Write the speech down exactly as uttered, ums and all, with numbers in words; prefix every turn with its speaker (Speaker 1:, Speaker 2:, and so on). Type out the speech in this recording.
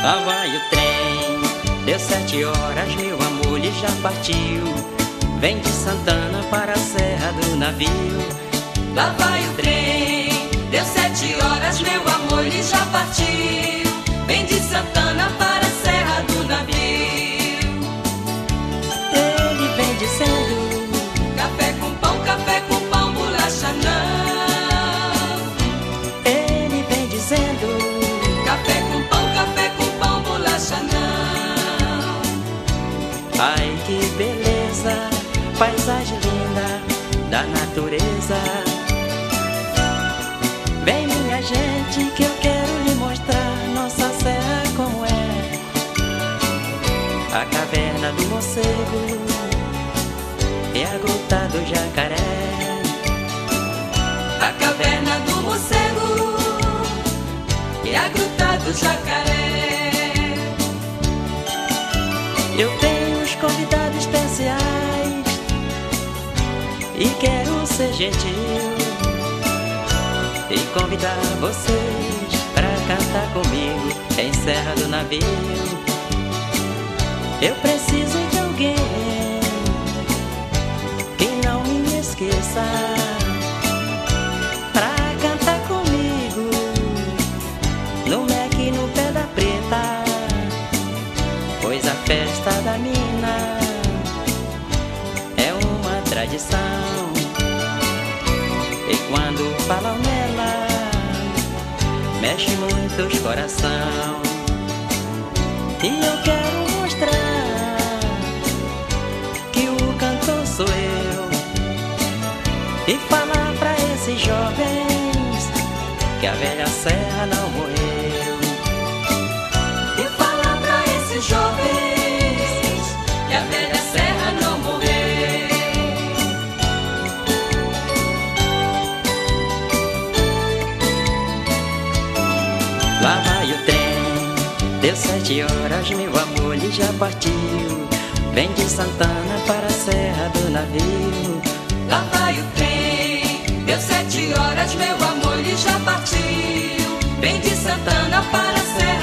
Speaker 1: Lá vai o trem, deu sete horas, meu amor, ele já partiu. Vem de Santana para a Serra do Navio.
Speaker 2: Lá vai o trem, deu sete horas, meu amor, ele já partiu. Vem de Santana para a Serra do Navio.
Speaker 1: Ele vem dizendo:
Speaker 2: café com pão, café com pão, bolacha não.
Speaker 1: Ele vem dizendo:
Speaker 2: café com pão, café com pão, bolacha não.
Speaker 1: ai que beleza, paisagem linda da natureza. Vem minha gente que eu quero lhe mostrar nossa serra como é. A caverna do morcego e a gruta do jacaré.
Speaker 2: A caverna do morcego e a gruta do jacaré.
Speaker 1: Eu tenho uns convidados especiais e quero ser gentil e convidar vocês pra cantar comigo em Serra do Navio. Eu preciso de alguém que não me esqueça pra cantar comigo no Mac no Pé da Preta, pois a festa da mina é uma tradição. E quando falam nela, mexe muito os coração. E eu quero mostrar que o cantor sou eu, e falar pra esses jovens que a velha serra não morreu.
Speaker 2: E falar pra esses jovens que a velha serra não morreu.
Speaker 1: Lá vai o trem, deu sete horas, meu amor, ele já partiu. Vem de Santana para a Serra do Navio.
Speaker 2: Lá vai o trem, deu sete horas, meu amor, ele já partiu. Vem de Santana para a Serra